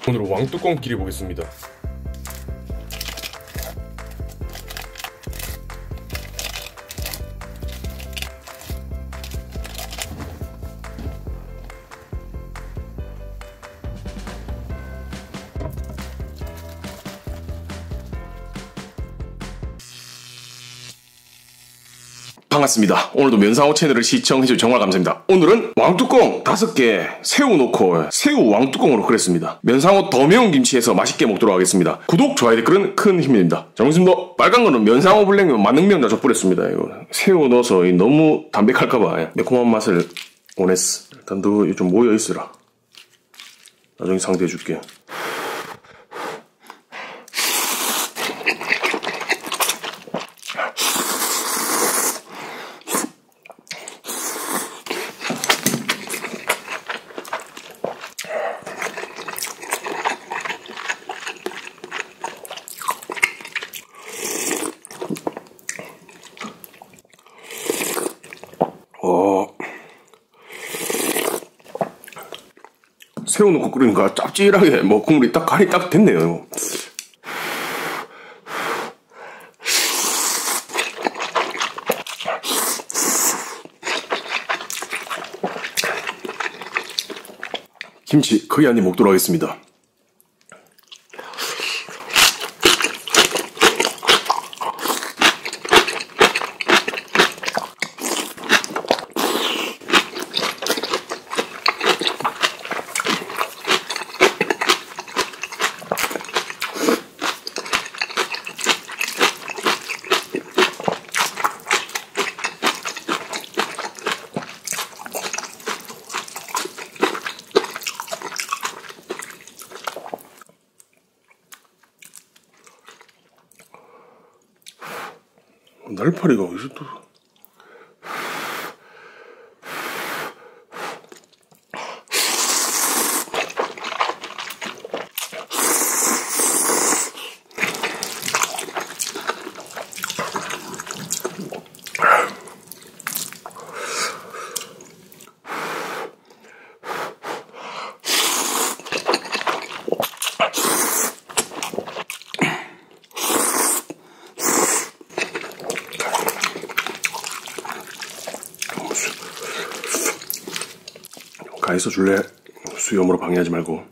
오늘은 왕뚜껑 길이 보겠습니다. 반갑습니다. 오늘도 면상호 채널을 시청해주셔서 정말 감사합니다. 오늘은 왕뚜껑 5개 새우 넣고 새우 왕뚜껑으로 끓였습니다. 면상호 더 매운 김치에서 맛있게 먹도록 하겠습니다. 구독, 좋아요, 댓글은 큰 힘이 됩니다. 자, 그렇습니다. 빨간 거는 면상호 블랙면 만능면 저 뿌렸습니다. 이거 새우 넣어서 너무 담백할까봐 매콤한 맛을 원했어. 일단 너 좀 모여있으라. 나중에 상대해줄게. 새우 넣고 끓이니까 짭짤하게 뭐 국물이 딱 간이 딱 됐네요. 김치 거의 한 입 먹도록 하겠습니다. 날파리가 어디서 또... 가 있어 줄래? 수염으로 방해하지 말고.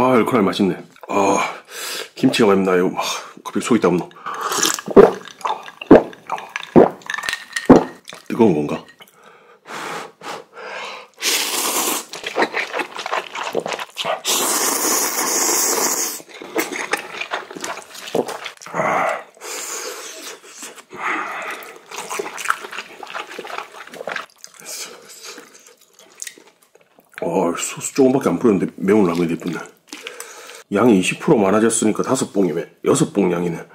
아, 얼큰하게 맛있네. 아, 김치가 맵나요? 아, 갑자기 속이 따분노. 뜨거운 건가? 소스 조금밖에 안 뿌렸는데 매운 라면이 예쁘네. 양이 20% 많아졌으니까 5봉이면 6봉 양이네.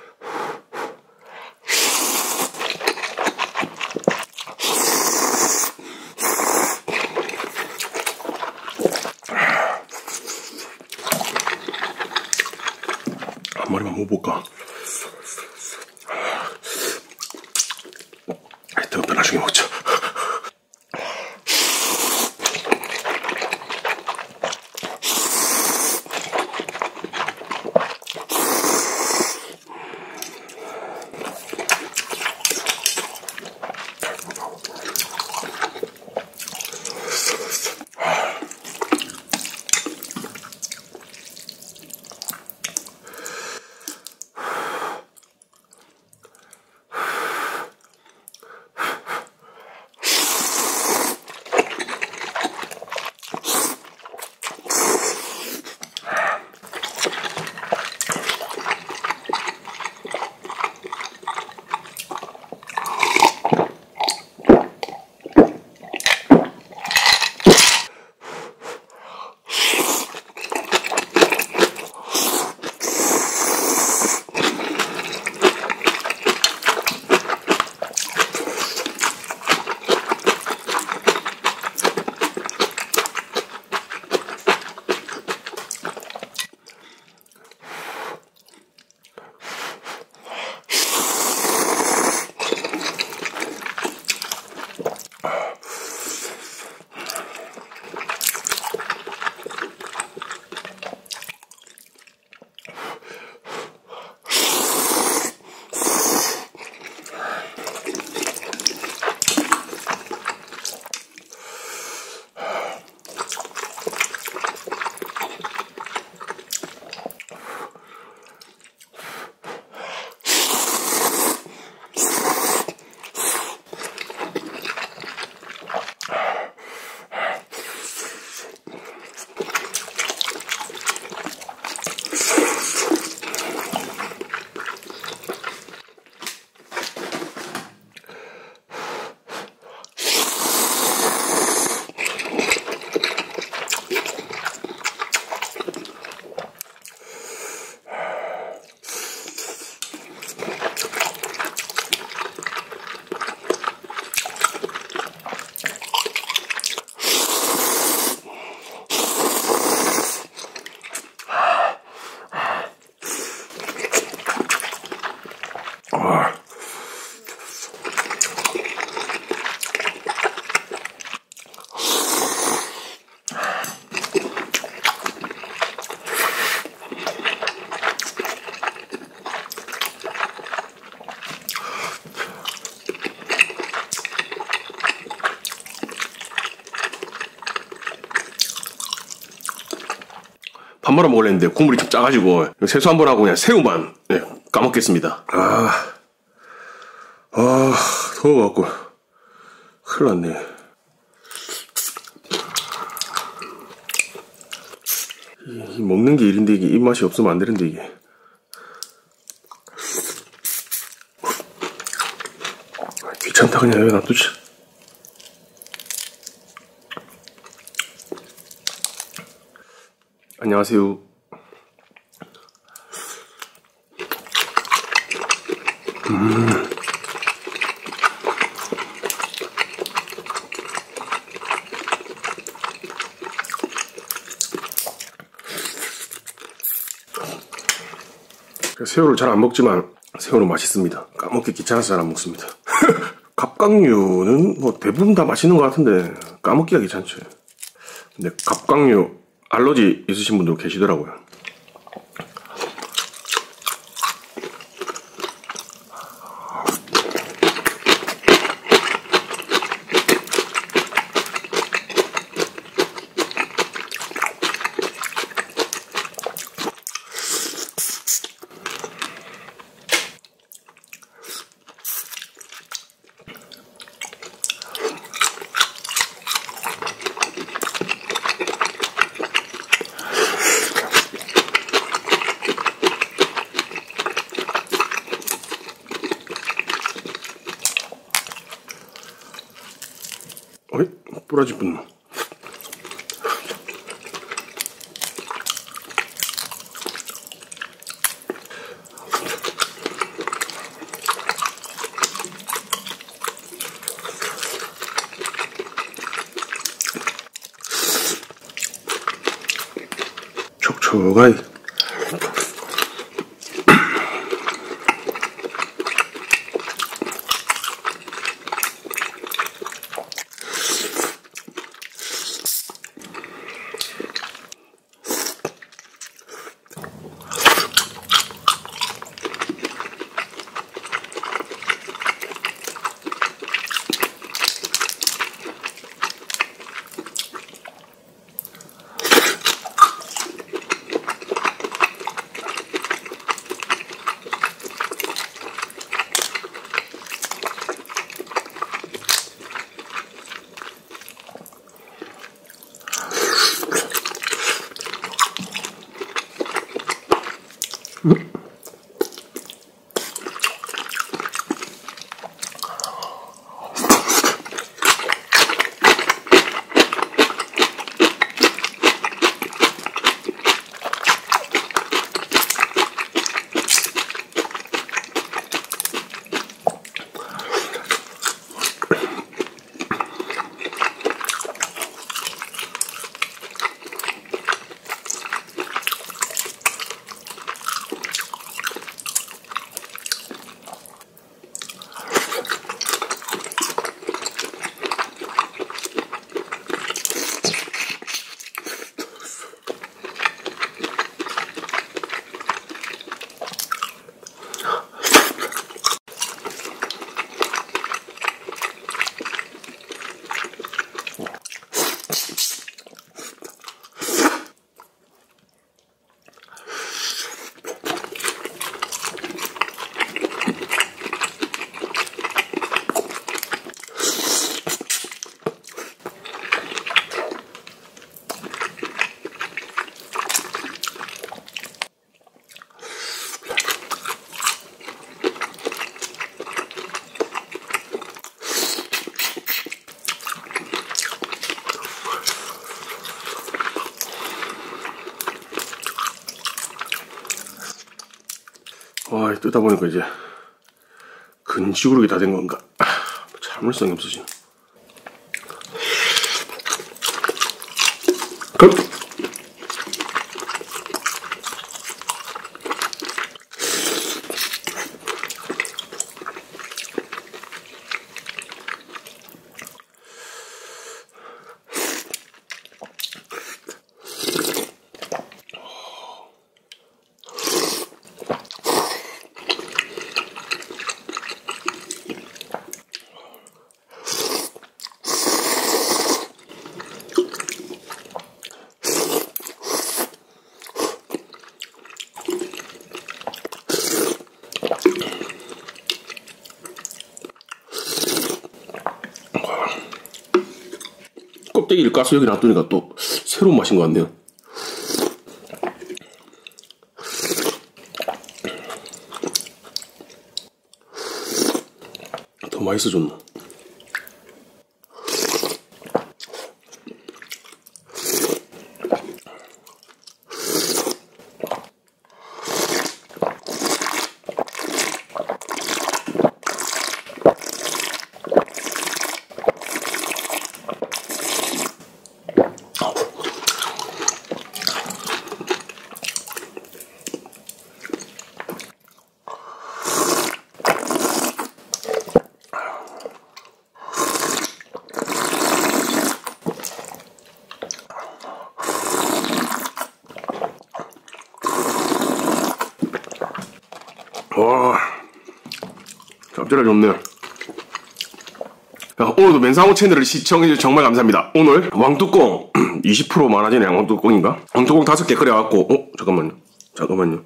한 마리만 먹어볼까? 하여튼 나중에 먹자. 밥 말아 먹으려 했는데 국물이 좀 짜가지고 세수 한번 하고 그냥 새우만 까먹겠습니다. 더워갖고 큰일 났네. 이 먹는 게 일인데 이게 입맛이 없으면 안 되는데 이게. 귀찮다 그냥 여기 놔두자. 안녕하세요. 새우를 잘 안 먹지만 새우는 맛있습니다. 까먹기 귀찮아서 잘 안 먹습니다. 갑각류는 뭐 대부분 다 맛있는 것 같은데 까먹기가 귀찮죠. 근데 갑각류 알러지 있으신 분도 계시더라고요. 부러질 뻔. 촉촉하게. 와, 뜯다 보니까 이제 근지구르기 다 된 건가? 참을성이 없으시네. 껍데기를 까서 여기 놔두니까 또 새로운 맛인 것 같네요. 더 맛있어졌나? 와, 짭짤하게 좋네요. 야, 오늘도 맨상호 채널을 시청해주셔서 정말 감사합니다. 오늘 왕뚜껑 20% 많아지네. 왕뚜껑인가? 왕뚜껑 5개 끓여갖고 잠깐만요.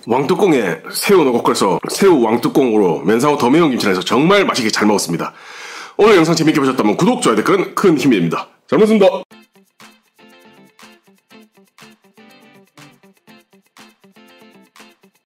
왕뚜껑에 새우 넣고 끓여서 새우 왕뚜껑으로 면상어 더 매운 김치를 해서 정말 맛있게 잘 먹었습니다. 오늘 영상 재밌게 보셨다면 구독, 좋아요, 댓글은 큰 힘이 됩니다. 잘 먹었습니다.